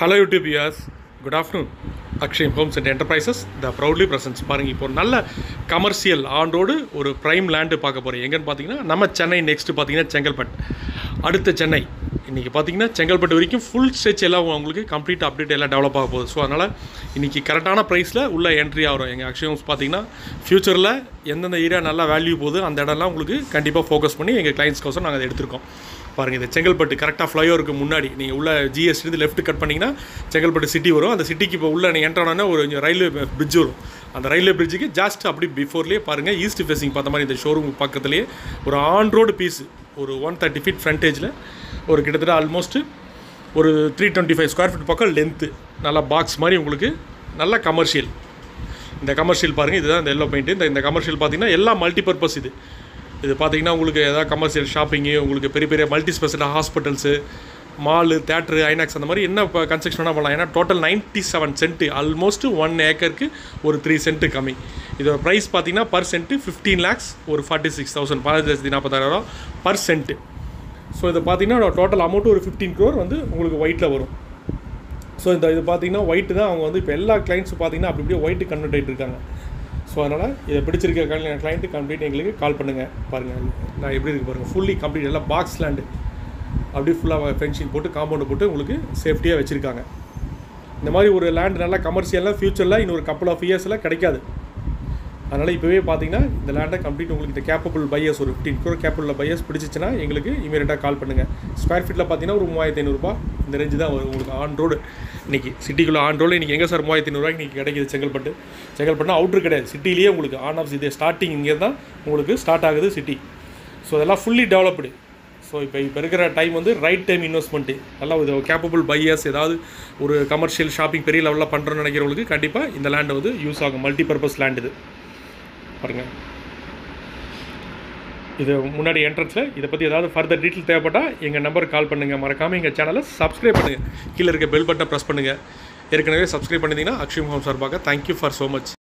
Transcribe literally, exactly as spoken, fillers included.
Hello YouTube viewers, good afternoon. Akshayam Homes and Enterprises, the proudly presents. பாருங்க இப்போ நல்ல commercial on road ஒரு prime land பார்க்க போகிறோம். எங்கன்னு பார்த்தீங்கன்னா நம்ம சென்னை நெக்ஸ்ட் பார்த்தீங்கன்னா செங்கல்பட்டு, அடுத்த சென்னை. இன்றைக்கி பார்த்தீங்கன்னா செங்கல்பட்டு வரைக்கும் ஃபுல் ஸ்ட்ரெச் எல்லாம் உங்களுக்கு கம்ப்ளீட் அப்டேட் எல்லாம் டெவலப் ஆக போகுது. ஸோ அதனால் இன்றைக்கி கரெக்டான ப்ரைஸில் உள்ள என்ட்ரி ஆகிறோம். எங்கள் அக்ஷய் ஹோம்ஸ் பார்த்தீங்கன்னா ஃப்யூச்சரில் எந்தெந்த ஏரியா நல்லா வேல்யூ போகுது அந்த இடம்லாம் உங்களுக்கு கண்டிப்பாக ஃபோக்கஸ் பண்ணி எங்கள் கிளைண்ட்ஸ்க்கோசம் நாங்கள் அதை எடுத்திருக்கோம். பாருங்கள், இது செங்கல்பட்டு கரெக்டாக ஃப்ளைஓவருக்கு முன்னாடி நீங்கள் உள்ள ஜிஎஸ்டி லெஃப்ட் கட் பண்ணிங்கன்னா செங்கல்பட்டு சிட்டி வரும். அந்த சிட்டிக்கு இப்போ உள்ள நீங்கள் என்ட்ரானோன்னா ஒரு ரயில்வே பிரிட்ஜ் வரும். அந்த ரயில்வே பிரிட்ஜுக்கு ஜஸ்ட் அப்படி பிஃபோர்லேயே பாருங்கள், ஈஸ்ட் ஃபேஸிங் பார்த்த மாதிரி இந்த ஷோரூம் பக்கத்துலேயே ஒரு ஆன் ரோடு பீஸ் ஒரு ஒன் தேர்ட்டி ஃபீட் ஃப்ரண்டேஜில் ஒரு கிட்டத்தட்ட ஆல்மோஸ்ட் ஒரு three twenty five square feet பக்கம் லென்த்து நல்லா பாக்ஸ் மாதிரி உங்களுக்கு நல்ல கமர்ஷியல். இந்த கமர்ஷியல் பாருங்கள், இதுதான் இந்த எல்லோ பெயிண்ட்டு. இந்த இந்த கமர்ஷியல் பார்த்திங்கன்னா எல்லாம் மல்டிபர்பஸ். இது இது பார்த்திங்கன்னா உங்களுக்கு எதாவது கமர்ஷியல் ஷாப்பிங்கு, உங்களுக்கு பெரிய பெரிய multi special hospitals, mall, theatre, INOX அந்த மாதிரி என்ன இப்போ கன்ஸ்ட்ரக்ஷனாக பண்ணலாம். ஏன்னா total ninety seven cent, almost one ஏக்கருக்கு ஒரு த்ரீ சென்ட்டு கம்மி. இதோட ப்ரைஸ் பார்த்திங்கன்னா பர் சென்ட்டு ஃபிஃப்டீன் லேக்ஸ் ஒரு ஃபார்ட்டி சிக்ஸ் தௌசண்ட் பதினஞ்சு லட்சத்தி நாற்பத்தாயிரம் பர் சென்ட்டு. ஸோ இதை பார்த்திங்கன்னா டோட்டல் அமௌண்ட்டு ஒரு ஃபிஃப்டீன் க்ரோர் வந்து உங்களுக்கு ஒயிட்டில் வரும். ஸோ இந்த இது பார்த்திங்கன்னா ஒயிட்டு தான் அவங்க வந்து இப்போ எல்லா கிளைண்ட்ஸும் பார்த்திங்கன்னா அப்படி இப்படியே ஒயிட்டு கன்வெர்ட் ஆகிட்டு இருக்காங்க. ஸோ அதனால் இதை பிடிச்சிருக்க கிளைண்ட்டு கம்ப்ளீட் எங்களுக்கு கால் பண்ணுங்கள். பாருங்கள் நான் எப்படி இருக்குது பாருங்கள், ஃபுல்லி கம்ப்ளீட் எல்லாம் பாக்ஸ் லேண்டு அப்படியே ஃபுல்லாக ஃபென்சிங் போட்டு காம்பவுண்டு போட்டு உங்களுக்கு சேஃப்டியாக வச்சுருக்காங்க. இந்த மாதிரி ஒரு லேண்டு நல்லா கமர்ஷியலாக ஃப்யூச்சரில் இன்னொரு கப்பல் ஆஃப் இயர்ஸில் கிடைக்காது. அதனால் இப்போவே பார்த்தீங்கன்னா இந்த லேண்டை கம்ப்ளீட் உங்களுக்கு இந்த கேப்பபிள் பையர்ஸ் ஒரு ஃபிஃப்டீன் க்ரோர் கேப்பபிள் பையர்ஸ் பிடிச்சிச்சுன்னா எங்களுக்கு இமீடியட்டாக கால் பண்ணுங்கள். ஸ்கொயர் ஃபீட்டில் பார்த்தீங்கன்னா ஒரு மூவாயிரத்தி ஐநூறுரூபா இந்த ரேஞ்சு தான் வரும் உங்களுக்கு ஆன் ரோடு. இன்றைக்கி சிட்டிக்குள்ளே ஆன் ரோடு இன்றைக்கி எங்கே சார் மூவாயிரத்தி ஐநூறுரூவாய்க்கு இன்றைக்கி கிடைக்கிது செங்கல்பட்டு. செங்கல்பட்டுனா அவுட்ரு கிடையாது, சிட்டிலேயே உங்களுக்கு ஆன் ஆஃப் இது ஸ்டார்டிங் இங்கே தான் உங்களுக்கு ஸ்டார்ட் ஆகுது சிட்டி. ஸோ அதெல்லாம் ஃபுல்லி டெவலப்டு. ஸோ இப்போ இப்போ இருக்கிற டைம் வந்து ரைட் டைம் இன்வெஸ்ட்மெண்ட்டு. நல்லா இது கேப்பபிள் பையர்ஸ் ஏதாவது ஒரு கமர்ஷியல் ஷாப்பிங் பெரிய லெவலில் பண்ணுறோன்னு நினைக்கிறவங்களுக்கு கண்டிப்பாக இந்த லேண்டு வந்து யூஸ் ஆகும். மல்டிபர்பஸ் லேண்ட் இது பாருங்கள். இது முன்னாடி என்ட்ரன்ஸில் இதை பற்றி ஏதாவது ஃபர்தர் டீட்டெயில் தேவைப்பட்டால் எங்கள் நம்பருக்கு கால் பண்ணுங்கள். மறக்காமல் எங்கள் சேனலை சப்ஸ்கிரைப் பண்ணுங்கள். கீழே இருக்க பெல் பட்டனை ப்ரெஸ் பண்ணுங்கள். ஏற்கனவே சப்ஸ்கிரைப் பண்ணிங்கன்னா அக்ஷயம் ஹோம் சார்பாக தேங்க்யூ ஃபார் ஸோ மச்.